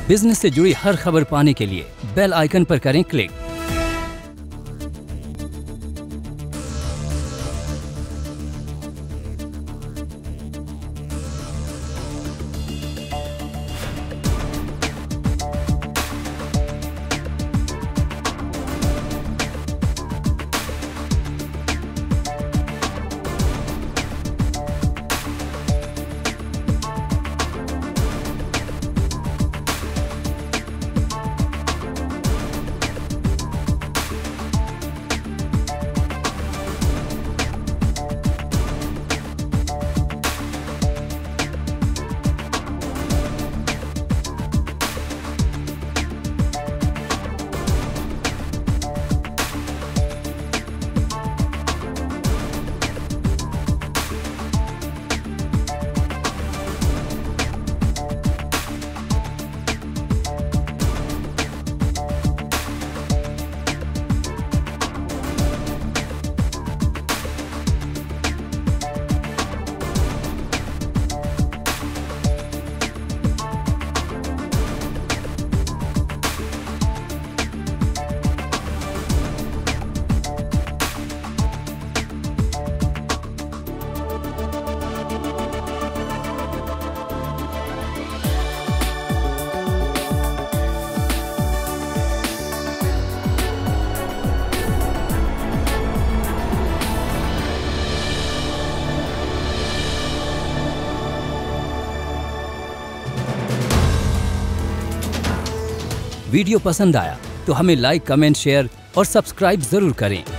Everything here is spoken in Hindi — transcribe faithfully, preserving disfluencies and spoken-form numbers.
बिजनेस से जुड़ी हर खबर पाने के लिए बेल आइकन पर करें क्लिक। वीडियो पसंद आया तो हमें लाइक, कमेंट, शेयर और सब्सक्राइब जरूर करें।